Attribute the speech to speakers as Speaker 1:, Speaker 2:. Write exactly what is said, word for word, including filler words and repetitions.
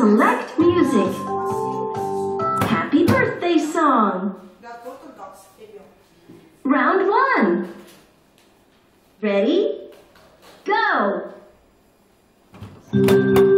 Speaker 1: Select music. Happy birthday song. Round one. Ready? Go!